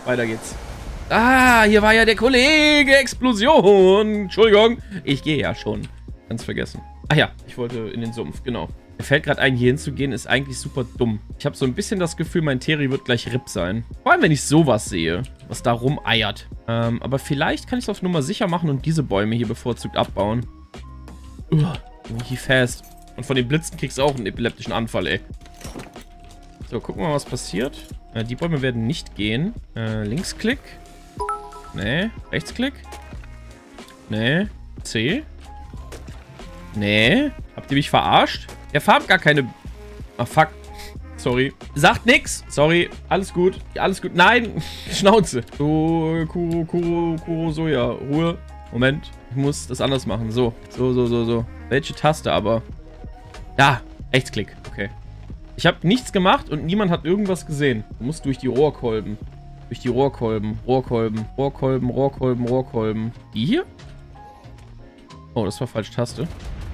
weiter geht's. Ah, hier war ja der Kollege. Explosion. Entschuldigung. Ich gehe ja schon. Ganz vergessen. Ach ja, ich wollte in den Sumpf, genau. Mir fällt gerade ein, hier hinzugehen, ist eigentlich super dumm. Ich habe so ein bisschen das Gefühl, mein Terry wird gleich RIP sein. Vor allem, wenn ich sowas sehe, was da rumeiert. Aber vielleicht kann ich es auf Nummer sicher machen und diese Bäume hier bevorzugt abbauen. Wie fast. Und von den Blitzen kriegst du auch einen epileptischen Anfall, ey. So, gucken wir mal, was passiert. Die Bäume werden nicht gehen. Linksklick. Nee. Rechtsklick. Nee. C. Nee. Habt ihr mich verarscht? Der farbt gar keine... Ah, fuck. Sorry. Sagt nix. Sorry. Alles gut. Alles gut. Nein. Schnauze. So, Kuro, Soja. Ruhe. Moment. Ich muss das anders machen. So. So. Welche Taste aber? Ja. Rechtsklick. Okay. Ich habe nichts gemacht und niemand hat irgendwas gesehen. Du musst durch die Rohrkolben. Durch die Rohrkolben. Rohrkolben. Die hier? Oh, das war falsche Taste.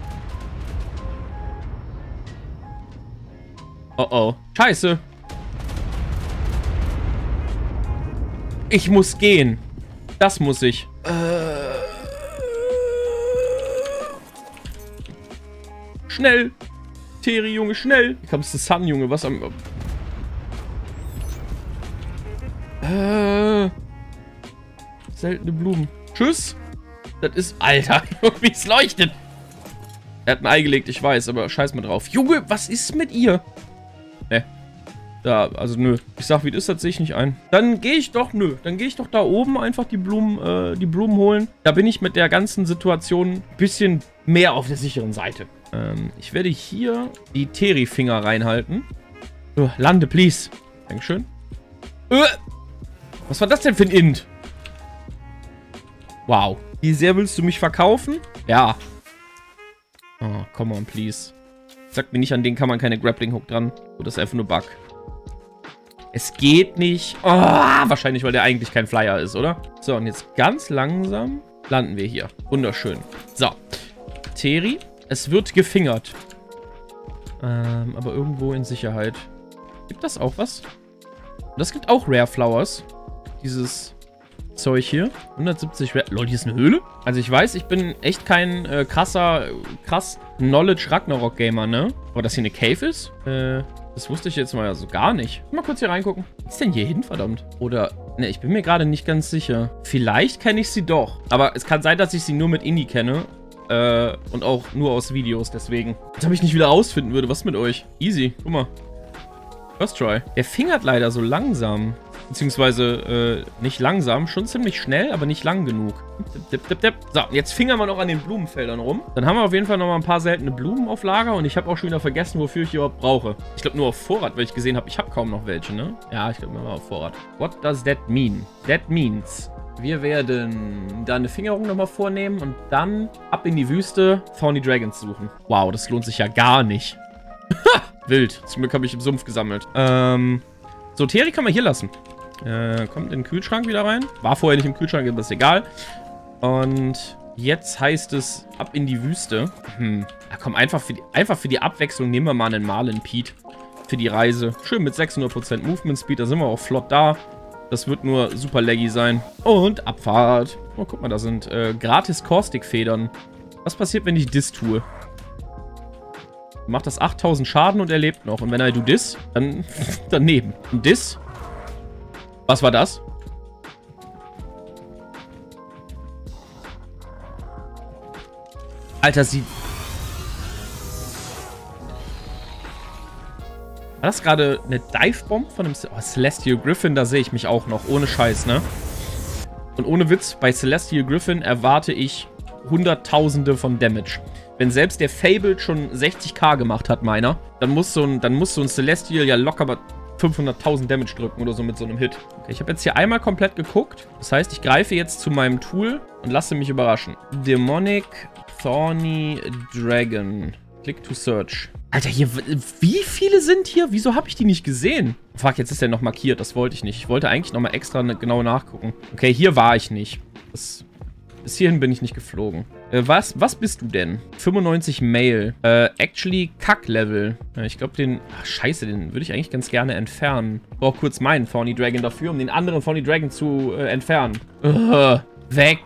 Oh. Scheiße. Ich muss gehen. Das muss ich. Schnell. Terry, Junge, schnell. Hier kommst du, Sun, Junge. Was am... seltene Blumen. Tschüss. Das ist... Alter, wie es leuchtet. Er hat ein Ei gelegt, ich weiß, aber scheiß mal drauf. Junge, was ist mit ihr? Ne. Da, also nö. Ich sag, wie das ist, das sehe ich nicht ein. Dann gehe ich doch, Dann gehe ich doch da oben einfach die Blumen holen. Da bin ich mit der ganzen Situation ein bisschen mehr auf der sicheren Seite. Ich werde hier die Terry-Finger reinhalten. Lande, please. Dankeschön. Was war das denn für ein Int? Wow. Wie sehr willst du mich verkaufen? Ja. Oh, come on, please. Sag mir nicht, an den kann man keine Grappling-Hook dran. Oh, das ist einfach nur Bug. Es geht nicht. Oh, wahrscheinlich, weil der eigentlich kein Flyer ist, oder? So, und jetzt ganz langsam landen wir hier. Wunderschön. So. Terry, es wird gefingert. Aber irgendwo in Sicherheit. Gibt das auch was? Das gibt auch Rare Flowers. Dieses Zeug hier. 170 Rare... Lol, hier ist eine Höhle? Also ich weiß, ich bin echt kein krass Knowledge Ragnarok Gamer, ne? Aber dass hier eine Cave ist? Das wusste ich jetzt mal so gar nicht. Mal kurz hier reingucken. Was ist denn hier hin, verdammt? Oder... Ne, ich bin mir gerade nicht ganz sicher. Vielleicht kenne ich sie doch. Aber es kann sein, dass ich sie nur mit Indie kenne. Und auch nur aus Videos, deswegen. Als ob ich nicht wieder rausfinden würde. Was mit euch? Easy. Guck mal. First try. Der fingert leider so langsam. Beziehungsweise, nicht langsam. Schon ziemlich schnell, aber nicht lang genug. So, jetzt fingern wir noch an den Blumenfeldern rum. Dann haben wir auf jeden Fall noch mal ein paar seltene Blumen auf Lager. Und ich habe auch schon wieder vergessen, wofür ich die überhaupt brauche. Ich glaube nur auf Vorrat, weil ich gesehen habe, ich habe kaum noch welche, ne? Ja, ich glaube nur auf Vorrat. What does that mean? That means... Wir werden da eine Fingerung nochmal vornehmen und dann ab in die Wüste Thorny Dragons suchen. Wow, das lohnt sich ja gar nicht. Wild. Zum Glück habe ich im Sumpf gesammelt. So, Terry kann man hier lassen. Kommt in den Kühlschrank wieder rein. War vorher nicht im Kühlschrank, aber ist egal. Und jetzt heißt es ab in die Wüste. Ja, komm, einfach für die Abwechslung nehmen wir mal einen Marlin Pete für die Reise. Schön mit 600% Movement Speed, da sind wir auch flott da. Das wird nur super laggy sein. Und Abfahrt. Oh, guck mal, da sind gratis Caustic-Federn. Was passiert, wenn ich Dis tue? Macht das 8000 Schaden und er lebt noch. Und wenn er du Dis, dann daneben. Und Dis? Was war das? Alter, sie... War das gerade eine Dive-Bomb von einem... Oh, Celestial Griffin, da sehe ich mich auch noch. Ohne Scheiß, ne? Und ohne Witz, bei Celestial Griffin erwarte ich Hunderttausende von Damage. Wenn selbst der Fabled schon 60k gemacht hat, meiner, dann muss so ein Celestial ja locker mal 500.000 Damage drücken oder so mit so einem Hit. Okay, ich habe jetzt hier einmal komplett geguckt. Das heißt, ich greife jetzt zu meinem Tool und lasse mich überraschen. Demonic Thorny Dragon. Click to search. Alter, hier, wie viele sind hier? Wieso habe ich die nicht gesehen? Fuck, jetzt ist der noch markiert. Das wollte ich nicht. Ich wollte eigentlich nochmal extra genau nachgucken. Okay, hier war ich nicht. Das Bis hierhin bin ich nicht geflogen. Was bist du denn? 95 Mail. Actually Kack-Level. Ich glaube, den... Ach, scheiße, den würde ich eigentlich ganz gerne entfernen. Ich brauche kurz meinen Fawny Dragon dafür, um den anderen Fawny Dragon zu entfernen. Weg.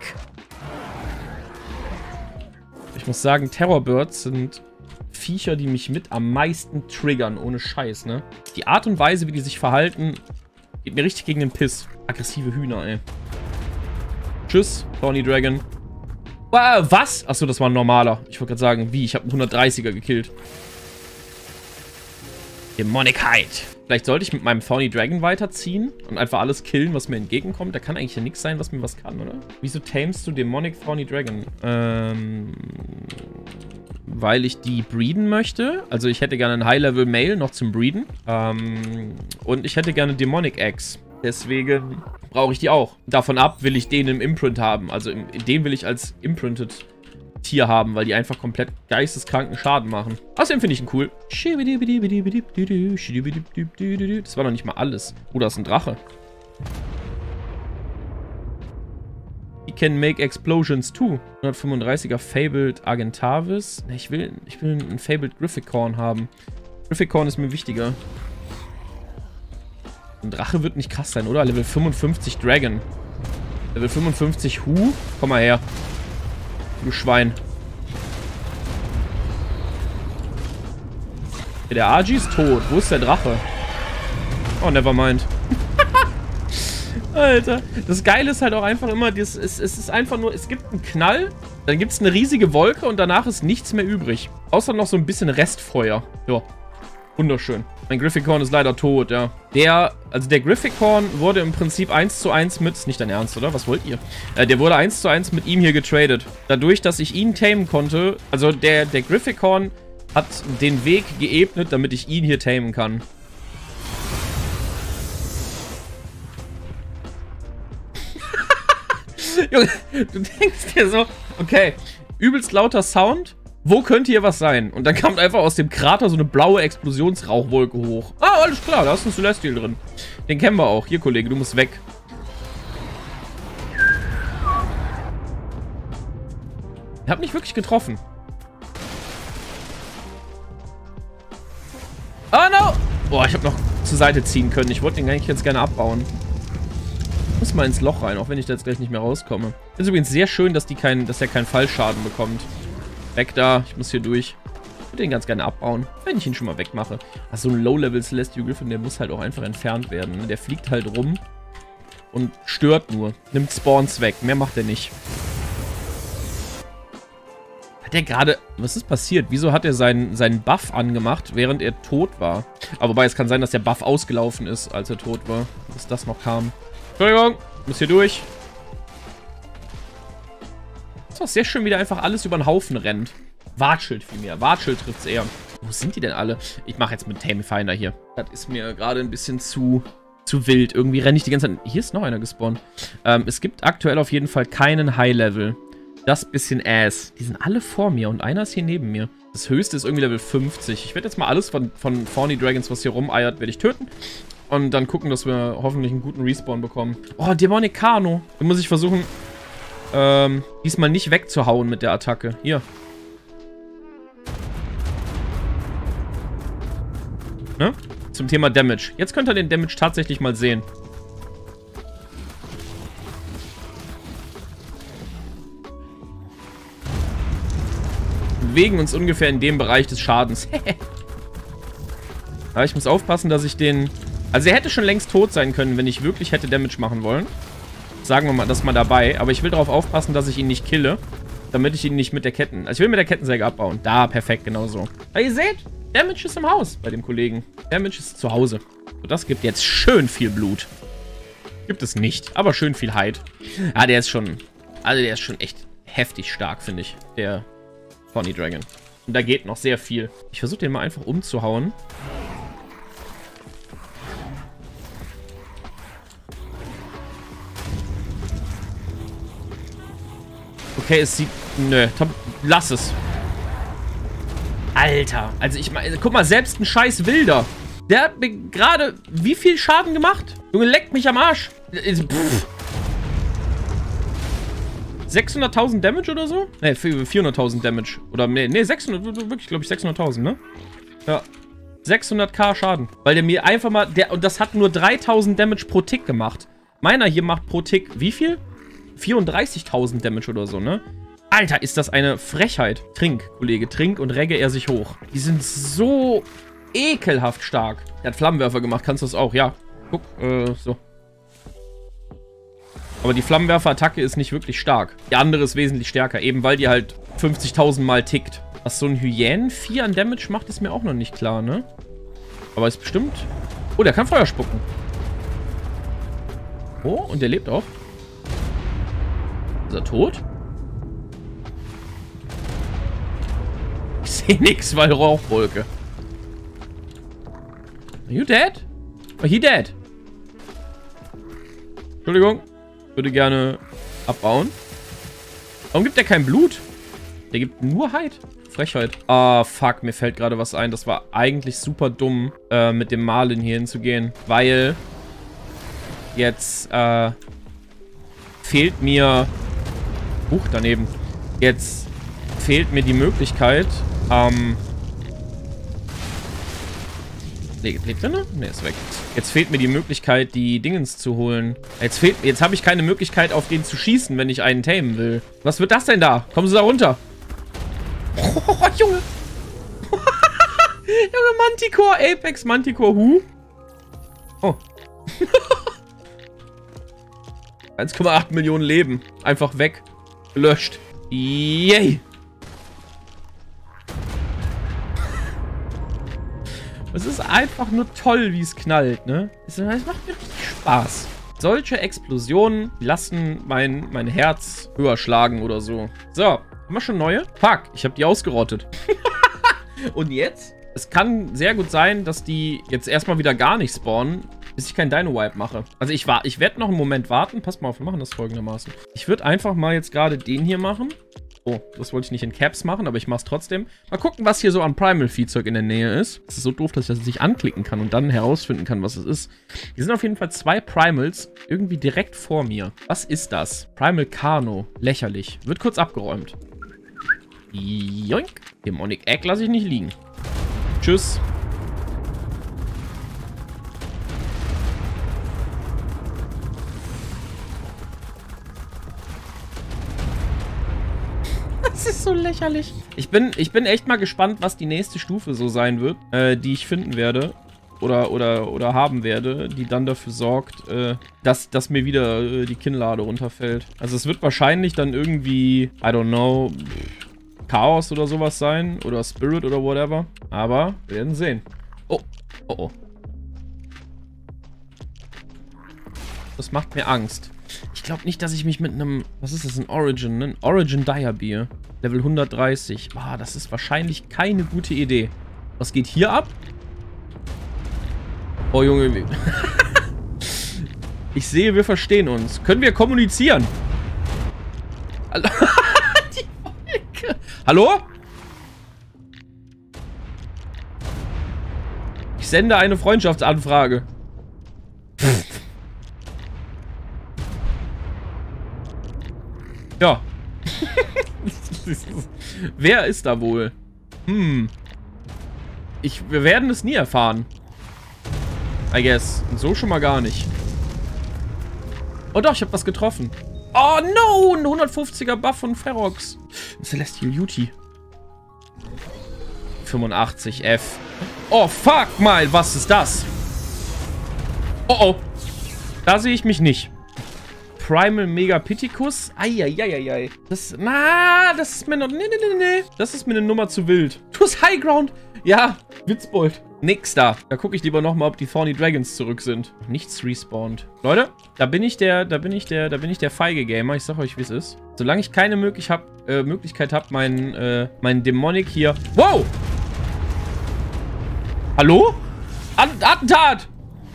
Ich muss sagen, Terrorbirds sind Viecher, die mich mit am meisten triggern. Ohne Scheiß, ne? Die Art und Weise, wie die sich verhalten, geht mir richtig gegen den Piss. Aggressive Hühner, ey. Tschüss, Fawny Dragon. Was? Achso, das war ein normaler. Ich wollte gerade sagen, wie? Ich habe einen 130er gekillt. Dämonikheit. Vielleicht sollte ich mit meinem Fawny Dragon weiterziehen und einfach alles killen, was mir entgegenkommt. Da kann eigentlich ja nichts sein, was mir was kann, oder? Wieso tamest du Demonic Fawny Dragon? Weil ich die breeden möchte. Also ich hätte gerne einen High-Level Male noch zum Breeden. Und ich hätte gerne Demonic Eggs. Deswegen brauche ich die auch. Davon ab will ich den im Imprint haben. Also den will ich als Imprinted Tier haben, weil die einfach komplett geisteskranken Schaden machen. Außerdem finde ich ihn cool. Das war noch nicht mal alles. Oh, da ist ein Drache. He can make explosions too. 135er Fabled Argentavis. Ich will einen Fabled Grifficorn haben. Grifficorn ist mir wichtiger. Ein Drache wird nicht krass sein, oder? Level 55 Dragon. Level 55 Hu. Komm mal her. Du Schwein. Der Agi ist tot. Wo ist der Drache? Oh, nevermind. Alter. Das Geile ist halt auch einfach immer, es ist einfach nur, es gibt einen Knall, dann gibt es eine riesige Wolke und danach ist nichts mehr übrig. Außer noch so ein bisschen Restfeuer. Ja. Wunderschön. Mein Grifficorn ist leider tot, ja. Der Grifficorn wurde im Prinzip 1:1 mit... Ist nicht dein Ernst, oder? Was wollt ihr? Der wurde 1:1 mit ihm hier getradet. Dadurch, dass ich ihn tamen konnte... Also der Grifficorn hat den Weg geebnet, damit ich ihn hier tamen kann. Junge, du denkst dir so... Okay, übelst lauter Sound... Wo könnte hier was sein? Und dann kam einfach aus dem Krater so eine blaue Explosionsrauchwolke hoch. Ah, alles klar, da ist ein Celestial drin. Den kennen wir auch. Hier, Kollege, du musst weg. Ich hab nicht wirklich getroffen. Oh, no! Boah, ich hab noch zur Seite ziehen können. Ich wollte den eigentlich jetzt gerne abbauen. Ich muss mal ins Loch rein, auch wenn ich da jetzt gleich nicht mehr rauskomme. Ist übrigens sehr schön, dass er keinen Fallschaden bekommt. Weg da, ich muss hier durch. Ich würde den ganz gerne abbauen, wenn ich ihn schon mal wegmache. Ach, so ein Low-Level Celestial Griffin, der muss halt auch einfach entfernt werden. Ne? Der fliegt halt rum und stört nur. Nimmt Spawns weg, mehr macht er nicht. Hat der gerade... Was ist passiert? Wieso hat er seinen Buff angemacht, während er tot war? Aber wobei, es kann sein, dass der Buff ausgelaufen ist, als er tot war. Bis das noch kam. Entschuldigung, ich muss hier durch. Das ist auch sehr schön, wie der einfach alles über den Haufen rennt. Wartschild vielmehr. Wartschild trifft es eher. Wo sind die denn alle? Ich mache jetzt mit Tamifinder hier. Das ist mir gerade ein bisschen zu wild. Irgendwie renne ich die ganze Zeit... Hier ist noch einer gespawnt. Es gibt aktuell auf jeden Fall keinen High-Level. Das bisschen Ass. Die sind alle vor mir und einer ist hier neben mir. Das höchste ist irgendwie Level 50. Ich werde jetzt mal alles von Fawny Dragons, was hier rumeiert, werde ich töten. Und dann gucken, dass wir hoffentlich einen guten Respawn bekommen. Oh, Demonic Kano. Den muss ich versuchen... diesmal nicht wegzuhauen mit der Attacke. Hier. Ne? Zum Thema Damage. Jetzt könnt ihr den Damage tatsächlich mal sehen. Wir bewegen uns ungefähr in dem Bereich des Schadens. Aber ich muss aufpassen, dass ich den... Also er hätte schon längst tot sein können, wenn ich wirklich hätte Damage machen wollen. Sagen wir mal, das mal dabei. Aber ich will darauf aufpassen, dass ich ihn nicht kille. Damit ich ihn nicht mit der Ketten... Also ich will mit der Kettensäge abbauen. Da, perfekt, genau so. Aber ihr seht, Damage ist im Haus bei dem Kollegen. Damage ist zu Hause. So, das gibt jetzt schön viel Blut. Gibt es nicht, aber schön viel Hide. Ah, der ist schon... Also der ist schon echt heftig stark, finde ich. Der Fawny Dragon. Und da geht noch sehr viel. Ich versuche den mal einfach umzuhauen. Okay, es sieht... Nö, lass es. Alter, also ich meine, guck mal, selbst ein scheiß Wilder. Der hat mir gerade wie viel Schaden gemacht? Junge, leckt mich am Arsch. Pff. 600.000 Damage oder so? Ne, 400.000 Damage. Oder, ne, 600, wirklich, glaube ich, 600.000, ne? Ja. 600k Schaden. Weil der mir einfach mal, und das hat nur 3.000 Damage pro Tick gemacht. Meiner hier macht pro Tick, wie viel? 34.000 Damage oder so, ne? Alter, ist das eine Frechheit. Trink, Kollege, trink und regge er sich hoch. Die sind so ekelhaft stark. Der hat Flammenwerfer gemacht, kannst du das auch? Ja. Guck, so. Aber die Flammenwerfer-Attacke ist nicht wirklich stark. Die andere ist wesentlich stärker, eben weil die halt 50.000 Mal tickt. Was so ein Hyänenvieh an Damage macht, ist mir auch noch nicht klar, ne? Aber ist bestimmt... Oh, der kann Feuer spucken. Oh, und der lebt auch. Ist er tot? Ich sehe nichts, weil Rauchwolke. Are you dead? Oh, he dead. Entschuldigung. Würde gerne abbauen. Warum gibt der kein Blut? Der gibt nur Hide. Frechheit. Ah, fuck. Mir fällt gerade was ein. Das war eigentlich super dumm, mit dem Marlin hier hinzugehen. Weil jetzt fehlt mir... daneben. Jetzt fehlt mir die Möglichkeit, lebt er noch? Ne, ist weg. Jetzt fehlt mir die Möglichkeit, die Dingens zu holen. Jetzt habe ich keine Möglichkeit, auf den zu schießen, wenn ich einen tamen will. Was wird das denn da? Kommen Sie da runter. Oh, Junge. Junge, Manticore, Apex Manticore, Oh. 1,8 Millionen Leben. Einfach weg. Gelöscht. Yay. Es ist einfach nur toll, wie es knallt, ne? Es macht mir richtig Spaß. Solche Explosionen lassen mein Herz höher schlagen oder so. So, haben wir schon neue? Fuck, ich habe die ausgerottet. Und jetzt? Es kann sehr gut sein, dass die jetzt erstmal wieder gar nicht spawnen, bis ich kein Dino-Wipe mache. Also ich werde noch einen Moment warten. Passt mal auf, wir machen das folgendermaßen. Ich würde einfach mal jetzt gerade den hier machen. Oh, das wollte ich nicht in Caps machen, aber ich mache es trotzdem. Mal gucken, was hier so an Primal-Viehzeug in der Nähe ist. Das ist so doof, dass ich das nicht anklicken kann und dann herausfinden kann, was es ist. Hier sind auf jeden Fall 2 Primals irgendwie direkt vor mir. Was ist das? Primal Carno. Lächerlich. Wird kurz abgeräumt. Joink. Demonic Egg lasse ich nicht liegen. Tschüss. Das ist so lächerlich. Ich bin echt mal gespannt, was die nächste Stufe so sein wird, die ich finden werde. Oder haben werde, die dann dafür sorgt, dass mir wieder die Kinnlade runterfällt. Also es wird wahrscheinlich dann irgendwie, I don't know, Chaos oder sowas sein. Oder Spirit oder whatever. Aber wir werden sehen. Oh, oh, oh. Das macht mir Angst. Ich glaube nicht, dass ich mich mit einem... Was ist das? Ein Origin, ne? Ein Origin Dire Beer. Level 130. Ah, das ist wahrscheinlich keine gute Idee. Was geht hier ab? Oh, Junge. Ich sehe, wir verstehen uns. Können wir kommunizieren? Die Wolke. Hallo? Ich sende eine Freundschaftsanfrage. Ja. Wer ist da wohl? Wir werden es nie erfahren. I guess. Und so schon mal gar nicht. Oh doch, ich habe was getroffen. Oh no, ein 150er Buff von Ferox. Celestial Beauty. 85 F. Oh fuck mal, was ist das? Oh oh. Da sehe ich mich nicht. Primal Megapithecus. Eieieiei. Das ist mir noch... Nee. Das ist mir eine Nummer zu wild. Du hast High Ground. Ja, Witzbold. Nix da. Da gucke ich lieber nochmal, ob die Thorny Dragons zurück sind. Nichts respawned. Leute, da bin ich der feige Gamer. Ich sag euch, wie es ist. Solange ich keine Möglichkeit habe, mein Demonic hier... Wow! Hallo? Attentat!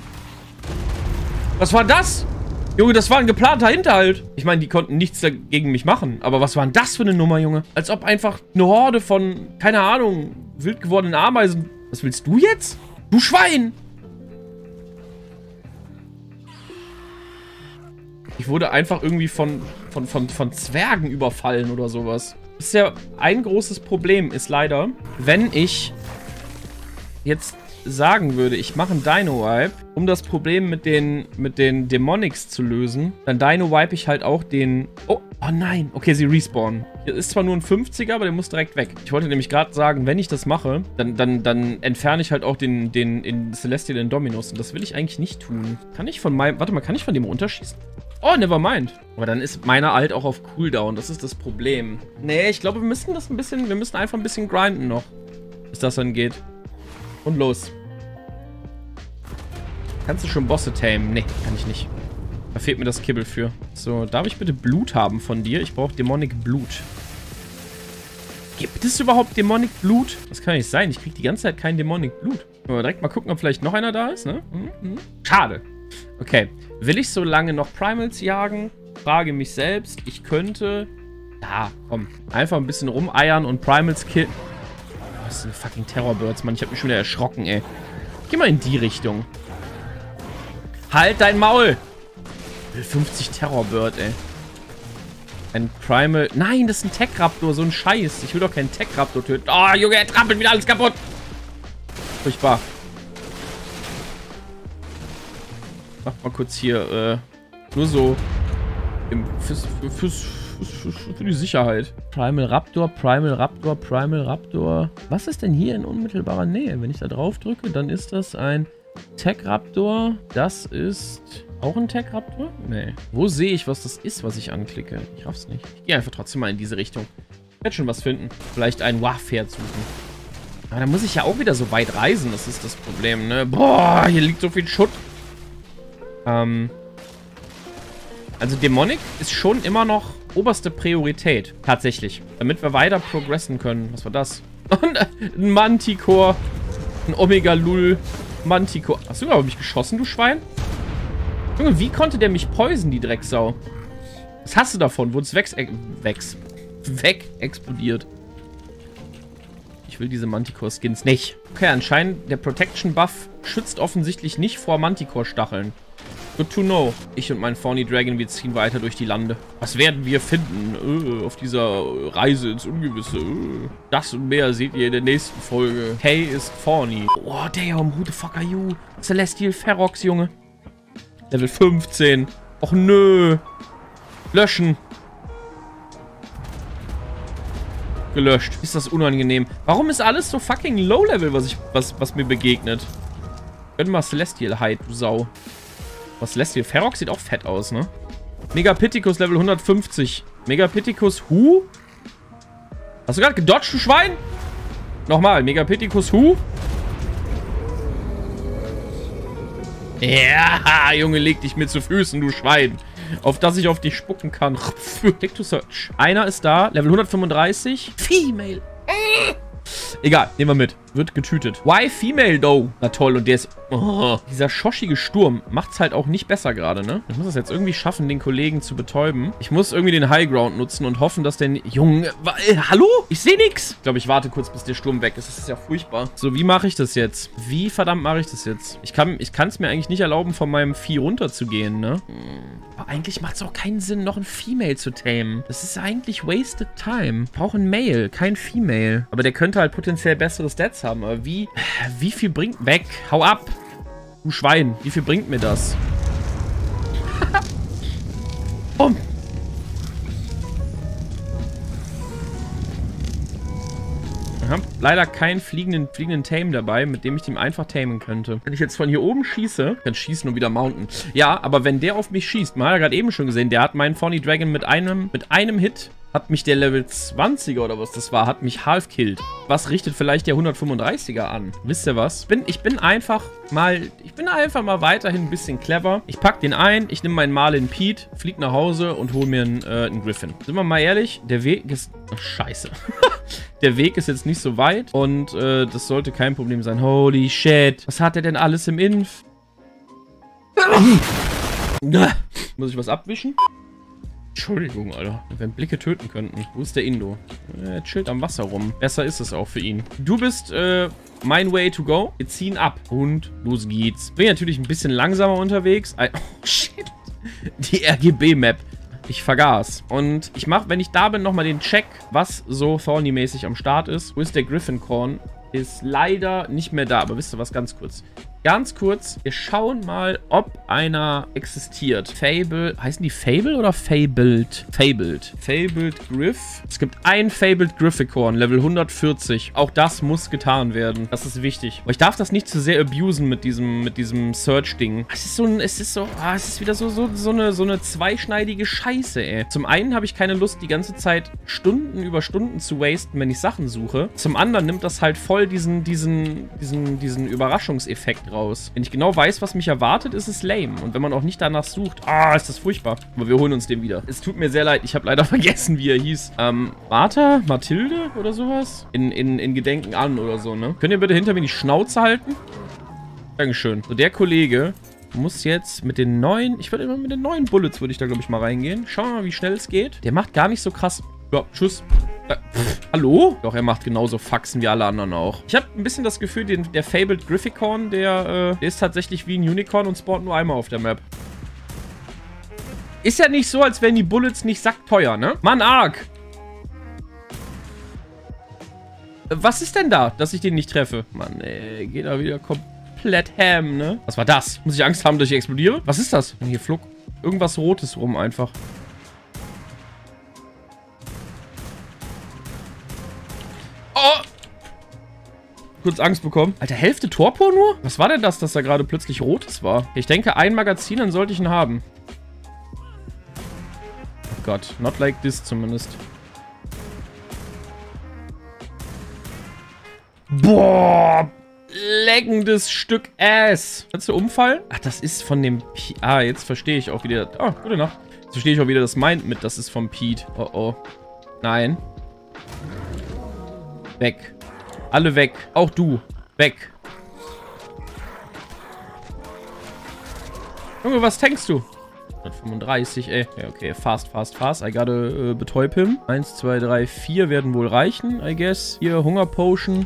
Was war das? Junge, das war ein geplanter Hinterhalt. Ich meine, die konnten nichts dagegen mich machen. Aber was war denn das für eine Nummer, Junge? Als ob einfach eine Horde von, keine Ahnung, wild gewordenen Ameisen... Was willst du jetzt? Du Schwein! Ich wurde einfach irgendwie von Zwergen überfallen oder sowas. Das ist ja ein großes Problem, ist leider, wenn ich jetzt sagen würde, ich mache einen Dino-Wipe, um das Problem mit den Demonics zu lösen, dann Dino-Wipe ich halt auch den... Oh nein. Okay, sie respawnen. Hier ist zwar nur ein 50er, aber der muss direkt weg. Ich wollte nämlich gerade sagen, wenn ich das mache, dann entferne ich halt auch den Celestial Indominus. Und das will ich eigentlich nicht tun. Kann ich von meinem... Warte mal, kann ich von dem runterschießen? Oh, never mind. Aber dann ist meiner alt auch auf Cooldown. Das ist das Problem. Nee, ich glaube, wir müssen das ein bisschen... Wir müssen einfach ein bisschen grinden noch. Bis das dann geht. Und los. Kannst du schon Bosse tamen? Nee, kann ich nicht. Da fehlt mir das Kibbel für. So, darf ich bitte Blut haben von dir? Ich brauche Demonic Blut. Gibt es überhaupt Demonic Blut? Das kann nicht sein. Ich kriege die ganze Zeit kein Demonic Blut. Aber direkt mal gucken, ob vielleicht noch einer da ist, ne? Schade. Okay. Will ich so lange noch Primals jagen? Frage mich selbst. Ich könnte... Ja, komm. Einfach ein bisschen rumeiern und Primals killen. Oh, das sind fucking Terrorbirds, Mann. Ich hab mich schon wieder erschrocken, ey. Geh mal in die Richtung. Halt dein Maul! 50 Terrorbird, ey. Ein Primal... Nein, das ist ein Tech-Raptor, so ein Scheiß. Ich will doch keinen Tech-Raptor töten. Oh, Junge, er trampelt wieder alles kaputt. Furchtbar. Mach mal kurz hier, nur so... Für die Sicherheit. Primal Raptor, Primal Raptor, Primal Raptor. Was ist denn hier in unmittelbarer Nähe? Wenn ich da drauf drücke, dann ist das ein Tech-Raptor. Das ist... Auch ein Tech-Raptor? Nee. Wo sehe ich, was das ist, was ich anklicke? Ich raff's nicht. Ich gehe einfach trotzdem mal in diese Richtung. Ich werde schon was finden. Vielleicht ein Wah-Pferd suchen. Aber da muss ich ja auch wieder so weit reisen. Das ist das Problem, ne? Boah, hier liegt so viel Schutt. Also Demonic ist schon immer noch oberste Priorität. Tatsächlich. Damit wir weiter progressen können. Was war das? Ein Manticore. Ein Omega-Lul. Manticore. Hast du über mich geschossen, du Schwein? Junge, wie konnte der mich poisen, die Drecksau? Was hast du davon? Wurde es weg explodiert. Ich will diese Manticore-Skins nicht. Okay, anscheinend der Protection-Buff schützt offensichtlich nicht vor Manticore-Stacheln. Good to know. Ich und mein Fawny Dragon, wir ziehen weiter durch die Lande. Was werden wir finden auf dieser Reise ins Ungewisse? Das und mehr seht ihr in der nächsten Folge. Hey ist Fawny. Oh, damn, who the fuck are you? Celestial Ferox, Junge. Level 15. Och nö. Löschen. Gelöscht. Ist das unangenehm. Warum ist alles so fucking Low-Level, was mir begegnet? Gönn mal Celestial Hide, du Sau. Was Celestial Ferox sieht auch fett aus, ne? Megapithecus Level 150. Megapithecus Hu? Hast du gerade gedodged, du Schwein? Nochmal. Megapithecus Hu? Ja, Junge, leg dich mir zu Füßen, du Schwein. Auf das ich auf dich spucken kann. Click to search. Einer ist da, Level 135. Female. Egal, nehmen wir mit. Wird getütet. Why female, though? Na toll, und der ist... Oh, dieser schoschige Sturm macht's halt auch nicht besser gerade, ne? Ich muss es jetzt irgendwie schaffen, den Kollegen zu betäuben. Ich muss irgendwie den Highground nutzen und hoffen, dass der... Junge, hallo? Ich sehe nix. Ich glaube, ich warte kurz, bis der Sturm weg ist. Das ist ja furchtbar. So, wie mache ich das jetzt? Wie verdammt mache ich das jetzt? Ich kann es mir eigentlich nicht erlauben, von meinem Vieh runterzugehen, ne? Aber eigentlich macht es auch keinen Sinn, noch ein Female zu tamen. Das ist eigentlich wasted time. Ich brauche ein Male, kein Female. Aber der könnte halt potenziell bessere Stats haben. Aber wie viel bringt... Weg, hau ab. Du Schwein, wie viel bringt mir das? Bumm. Ich habe leider keinen fliegenden Tame dabei, mit dem ich den einfach tamen könnte. Wenn ich jetzt von hier oben schieße, dann schießen und wieder mounten. Ja, aber wenn der auf mich schießt, man hat ja gerade eben schon gesehen, der hat meinen Fawny Dragon mit einem Hit, hat mich der Level 20er oder was das war, hat mich half-killed. Was richtet vielleicht der 135er an? Wisst ihr was? Ich bin einfach mal weiterhin ein bisschen clever. Ich pack den ein, ich nehme meinen Marlin Pete, flieg nach Hause und hol mir einen Griffin. Sind wir mal ehrlich, der Weg ist... Ach, scheiße. Der Weg ist jetzt nicht so weit und das sollte kein Problem sein. Holy shit. Was hat er denn alles im Inf? Muss ich was abwischen? Entschuldigung, Alter. Wenn Blicke töten könnten. Wo ist der Indo? Er chillt am Wasser rum. Besser ist es auch für ihn. Du bist mein way to go. Wir ziehen ab. Und los geht's. Bin natürlich ein bisschen langsamer unterwegs. Oh, shit. Die RGB-Map. Ich vergaß. Und ich mache, wenn ich da bin, nochmal den Check, was so Thorny-mäßig am Start ist. Wo ist der Griffincorn? Ist leider nicht mehr da. Aber wisst ihr was? Ganz kurz. Ganz kurz. Wir schauen mal, ob einer existiert. Fable. Heißen die Fable oder Fabled? Fabled. Fabled Griff. Es gibt ein Fabled Grifficorn. Level 140. Auch das muss getan werden. Das ist wichtig. Aber ich darf das nicht zu sehr abusen mit diesem Search-Ding. Es ist wieder so eine zweischneidige Scheiße, ey. Zum einen habe ich keine Lust, die ganze Zeit Stunden über Stunden zu wasten, wenn ich Sachen suche. Zum anderen nimmt das halt voll diesen Überraschungseffekt raus. Wenn ich genau weiß, was mich erwartet, ist es lame. Und wenn man auch nicht danach sucht, ist das furchtbar. Aber wir holen uns den wieder. Es tut mir sehr leid, ich habe leider vergessen, wie er hieß. Martha? Mathilde oder sowas? In Gedenken an oder so, ne? Könnt ihr bitte hinter mir die Schnauze halten? Dankeschön. So, der Kollege muss jetzt mit den neuen, ich würde immer mit den neuen Bullets, würde ich da, glaube ich, mal reingehen. Schauen wir mal, wie schnell es geht. Der macht gar nicht so krass. Ja, tschüss. Hallo? Doch, er macht genauso Faxen wie alle anderen auch. Ich habe ein bisschen das Gefühl, der Fabled Grifficorn, der ist tatsächlich wie ein Unicorn und spawnt nur einmal auf der Map. Ist ja nicht so, als wären die Bullets nicht sackteuer, ne? Mann, arg! Was ist denn da, dass ich den nicht treffe? Mann, ey, geht da wieder komplett ham, ne? Was war das? Muss ich Angst haben, dass ich explodiere? Was ist das? Hier flog irgendwas Rotes rum einfach. Oh! Kurz Angst bekommen. Alter, Hälfte Torpor nur? Was war denn das, dass da gerade plötzlich Rotes war? Ich denke, ein Magazin, dann sollte ich ihn haben. Oh Gott, not like this zumindest. Boah! Leckendes Stück Ass. Kannst du umfallen? Ach, das ist von dem... jetzt verstehe ich auch wieder... Oh, gute Nacht. Jetzt verstehe ich auch wieder, das meint mit, das ist vom Pete. Oh, oh. Nein. Weg. Alle weg. Auch du. Weg. Junge, was tankst du? 135, ey. Ja, okay. Fast, fast, fast. I gotta betäub him. 1, 2, 3, 4 werden wohl reichen, I guess. Hier, Hunger Potion.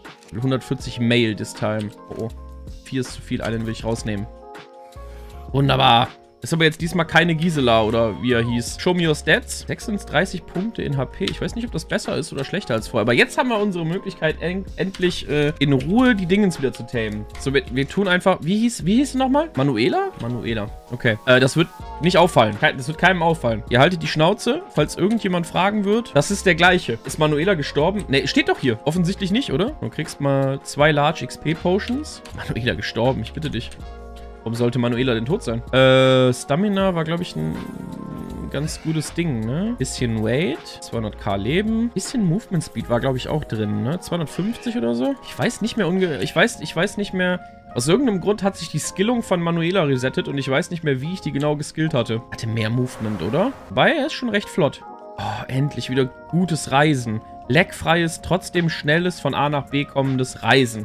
140 Mail this time. Oh, 4 ist zu viel. Einen will ich rausnehmen. Wunderbar. Ist aber jetzt diesmal keine Gisela oder wie er hieß. Show me your stats. 36 Punkte in HP. Ich weiß nicht, ob das besser ist oder schlechter als vorher. Aber jetzt haben wir unsere Möglichkeit, endlich in Ruhe die Dingens wieder zu tamen. So, wir tun einfach... Wie hieß es nochmal? Manuela? Manuela. Okay. Das wird nicht auffallen. Das wird keinem auffallen. Ihr haltet die Schnauze, falls irgendjemand fragen wird. Das ist der gleiche. Ist Manuela gestorben? Ne, steht doch hier. Offensichtlich nicht, oder? Du kriegst mal 2 Large XP Potions. Manuela gestorben. Ich bitte dich. Warum sollte Manuela denn tot sein? Stamina war, glaube ich, ein ganz gutes Ding, ne? Bisschen Weight, 200k Leben. Bisschen Movement Speed war, glaube ich, auch drin, ne? 250 oder so? Ich weiß nicht mehr ich weiß nicht mehr... Aus irgendeinem Grund hat sich die Skillung von Manuela resettet und ich weiß nicht mehr, wie ich die genau geskillt hatte. Hatte mehr Movement, oder? Wobei, er ist schon recht flott. Oh, endlich wieder gutes Reisen. Lagfreies, trotzdem schnelles, von A nach B kommendes Reisen.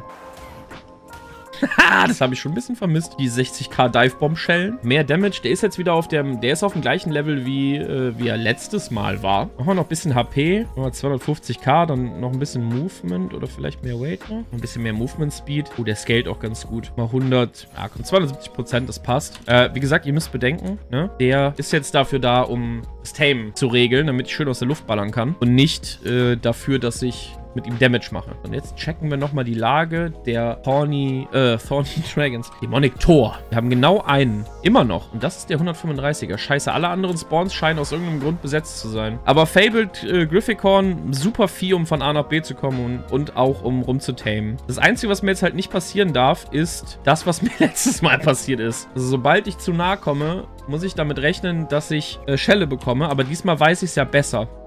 Haha, das habe ich schon ein bisschen vermisst. Die 60k Dive-Bomb-Schellen. Mehr Damage. Der ist jetzt wieder auf dem... Der ist auf dem gleichen Level, wie er letztes Mal war. Machen wir noch ein bisschen HP. Machen wir 250k. Dann noch ein bisschen Movement oder vielleicht mehr Weight noch. Ein bisschen mehr Movement-Speed. Oh, der scaled auch ganz gut. Mal 100... Ja, komm, 270%. Das passt. Wie gesagt, ihr müsst bedenken, ne? Der ist jetzt dafür da, um das Tamen zu regeln, damit ich schön aus der Luft ballern kann. Und nicht dafür, dass ich mit ihm Damage mache. Und jetzt checken wir nochmal die Lage der Thorny Dragons. Demonic Tor. Wir haben genau einen. Immer noch. Und das ist der 135er. Scheiße, alle anderen Spawns scheinen aus irgendeinem Grund besetzt zu sein. Aber Fabled Grifficorn, super Vieh, um von A nach B zu kommen und auch um rumzutamen. Das Einzige, was mir jetzt halt nicht passieren darf, ist das, was mir letztes Mal passiert ist. Also sobald ich zu nahe komme, muss ich damit rechnen, dass ich Schelle bekomme. Aber diesmal weiß ich es ja besser.